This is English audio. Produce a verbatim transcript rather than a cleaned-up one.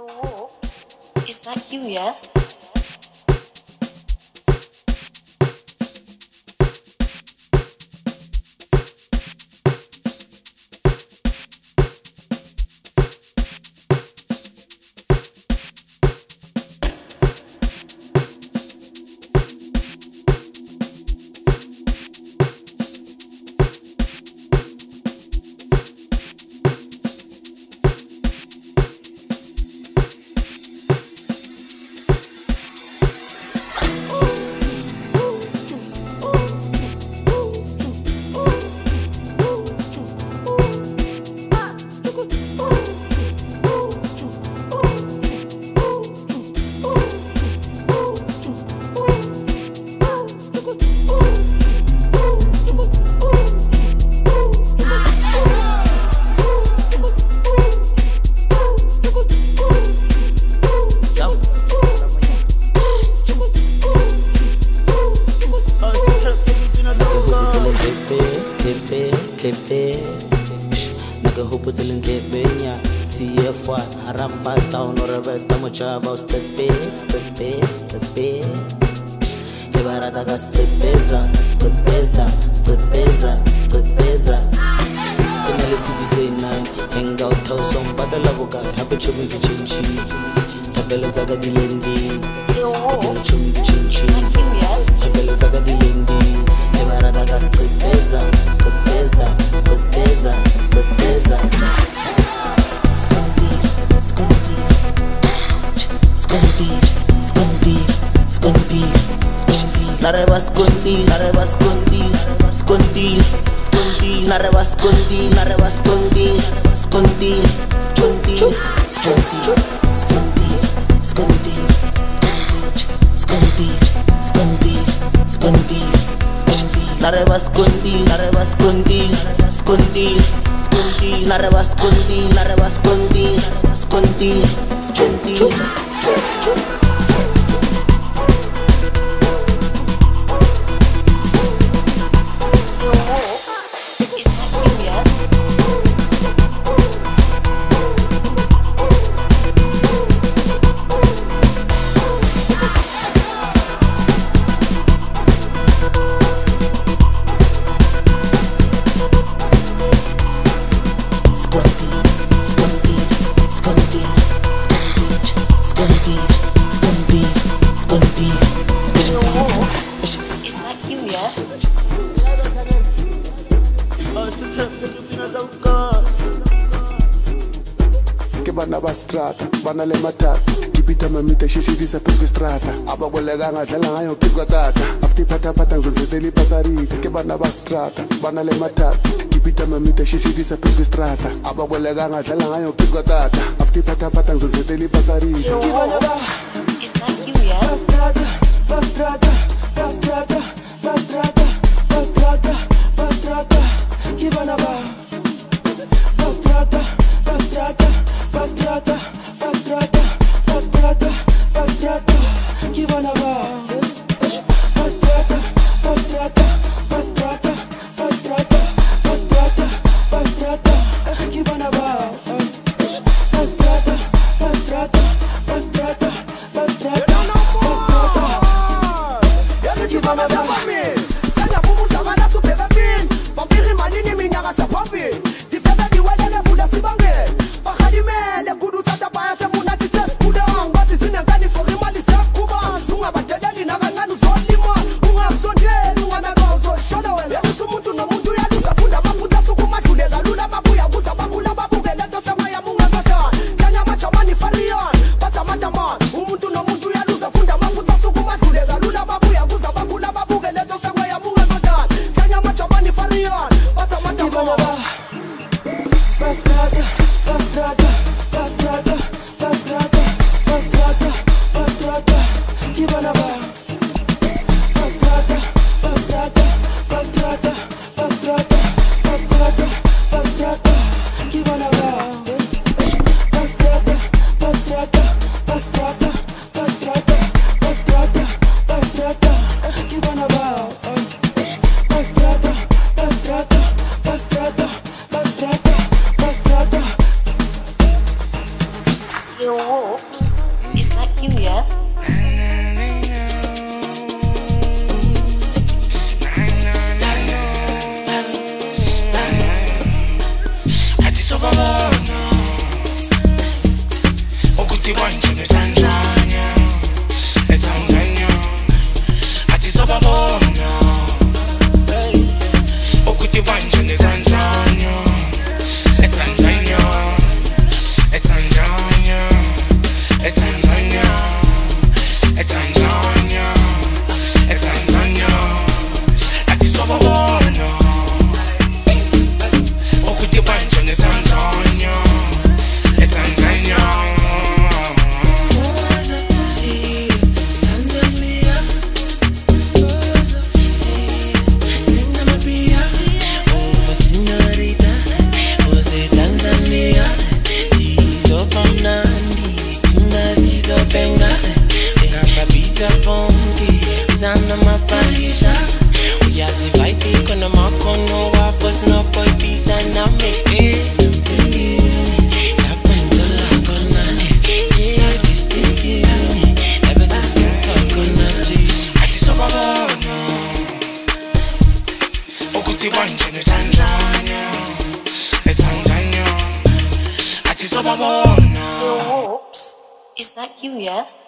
Yo, Wolves, is that you, yeah? Nigga who put in the benya, C F one, Haramba town or a red Tamuchava, step it, step it, step it. Kebarata step pesa, step pesa, step pesa, step pesa. In the city nine, hang out house on Badalabuka, happy to be chinchi. Tabella Zaga Dilendi, Yo, Wolves, chinchi, is that you, yeah? Tabella Zaga Dilendi, Kebarata step pesa, step pesa, step pesa, step pesa. Scondi, scondi, scondi, scondi, scondi, scondi. Nareva scondi, nareva scondi, scondi, scondi. Nareva scondi, nareva scondi, scondi, scondi, scondi, scondi, scondi, scondi, scondi, scondi, scondi. Nareva scondi, nareva scondi, scondi, scondi. Nareva scondi, nareva scondi, scondi, scondi, scondi. Yo, Wolves, is that you, yeah? Scondi, scondi, scondi, scondi, scondi, scondi, scondi, Yo, Wolves, is that you, yeah? Ke bana ba strata bana le matata kipita mamita shishidisa peswe strata abakwelekanga dlala ngayo phezu kwatata after phathaphatha ngizozetela ipasarita ke bana ba strata bana le matata kipita mamita shishidisa peswe strata abakwelekanga dlala ngayo phezu kwatata after phathaphatha ngizozetela ipasarita Yo, Wolves, is that you, yeah? Fastrada, fastrada, fastrada, fastrada, fastrada, fastrada, Kibanaba. Fastrada, fastrada, fastrada, fastrada, fastrada, fastrada, Kibanaba. Fastrada, fastrada, fastrada, fastrada, fastrada, fastrada, Kibanaba. Fastrada, fastrada, fastrada, fastrada. Fastrada, fastrada, fastrada, fastrada, fastrada, fastrada, Kibanaba. Fastrada, fastrada, fastrada, fastrada, fastrada, fastrada, Kibanaba. Fastrada, fastrada, fastrada, fastrada, fastrada, fastrada, Kibanaba. Fastrada, fastrada, fastrada, fastrada, fastrada. Yo, Oops, is that you, yeah? Ukuthi manje neTanzania, neTanzania, athi sobabona. Ukuthi manje neTanzania, neTanzania, neTanzania, neTanzania, neTanzania, neTanzania, athi sobabona. Ukuthi manje neTanzania, neTanzania. Zana mapandisha uyazivaiti kona makono wafos no boy pizza na meke mtingini na pento la konane yeah distikini na best skufa konati Ati sobabona Ukuthi manje neTanzania, neTanzania, ati sobabona. Oops, is that you, yeah?